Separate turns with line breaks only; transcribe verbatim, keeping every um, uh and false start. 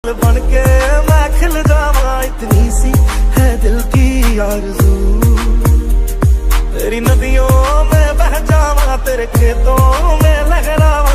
बन के मैं खिल जावा, इतनी सी है दिल की आरज़ू। तेरी नदियों में बह जावा, तेरे खेतों में लहरावा,